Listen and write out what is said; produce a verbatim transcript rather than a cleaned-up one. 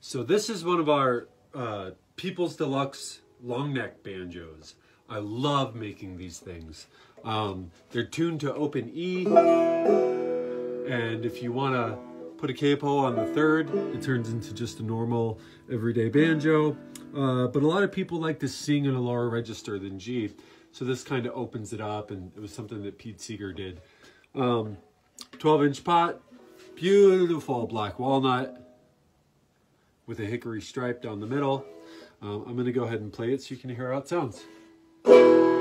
So this is one of our uh, Peoples Deluxe long neck banjos. I love making these things. Um, they're tuned to open E, and if you want to put a capo on the third, it turns into just a normal everyday banjo. Uh, but a lot of people like to sing in a lower register than G, so this kind of opens it up, and it was something that Pete Seeger did. Um, twelve inch pot, beautiful black walnut with a hickory stripe down the middle. Um, I'm going to go ahead and play it so you can hear how it sounds.